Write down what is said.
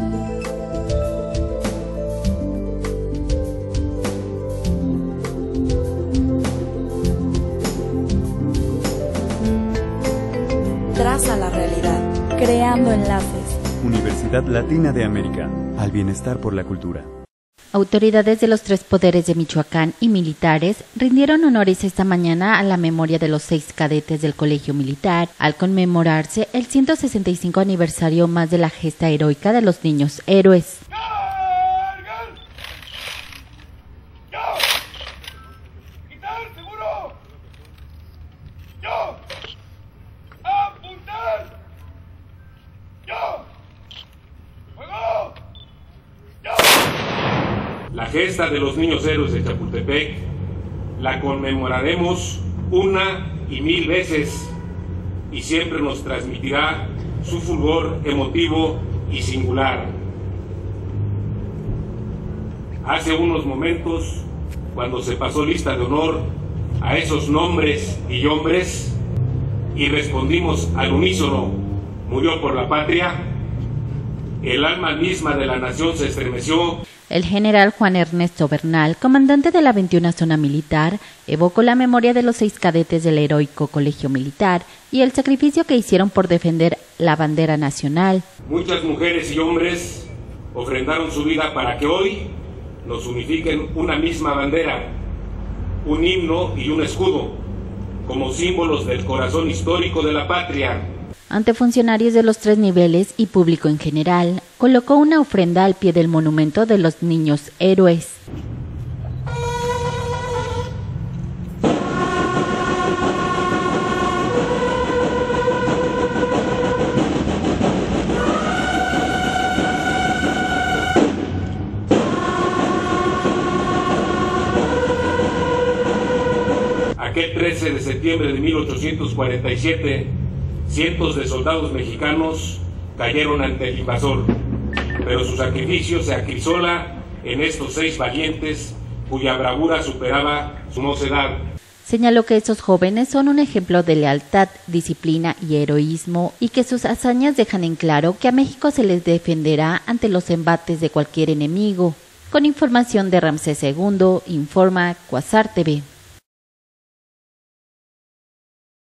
Traza la realidad, creando enlaces. Universidad Latina de América, al bienestar por la cultura. Autoridades de los 3 poderes de Michoacán y militares rindieron honores esta mañana a la memoria de los 6 cadetes del Colegio Militar, al conmemorarse el 165 aniversario más de la gesta heroica de los niños héroes. La gesta de los niños héroes de Chapultepec la conmemoraremos 1 y 1000 veces y siempre nos transmitirá su fulgor emotivo y singular. Hace unos momentos, cuando se pasó lista de honor a esos nombres y hombres y respondimos al unísono, murió por la patria, el alma misma de la nación se estremeció. El general Juan Ernesto Bernal, comandante de la 21 Zona Militar, evocó la memoria de los 6 cadetes del heroico Colegio Militar y el sacrificio que hicieron por defender la bandera nacional. Muchas mujeres y hombres ofrendaron su vida para que hoy nos unifiquen una misma bandera, un himno y un escudo, como símbolos del corazón histórico de la patria. Ante funcionarios de los 3 niveles y público en general, colocó una ofrenda al pie del monumento de los niños héroes. Aquel 13 de septiembre de 1847, cientos de soldados mexicanos cayeron ante el invasor, pero su sacrificio se acrisola en estos 6 valientes cuya bravura superaba su mocedad. Señaló que estos jóvenes son un ejemplo de lealtad, disciplina y heroísmo y que sus hazañas dejan en claro que a México se les defenderá ante los embates de cualquier enemigo. Con información de Ramsés II, informa Cuasar TV.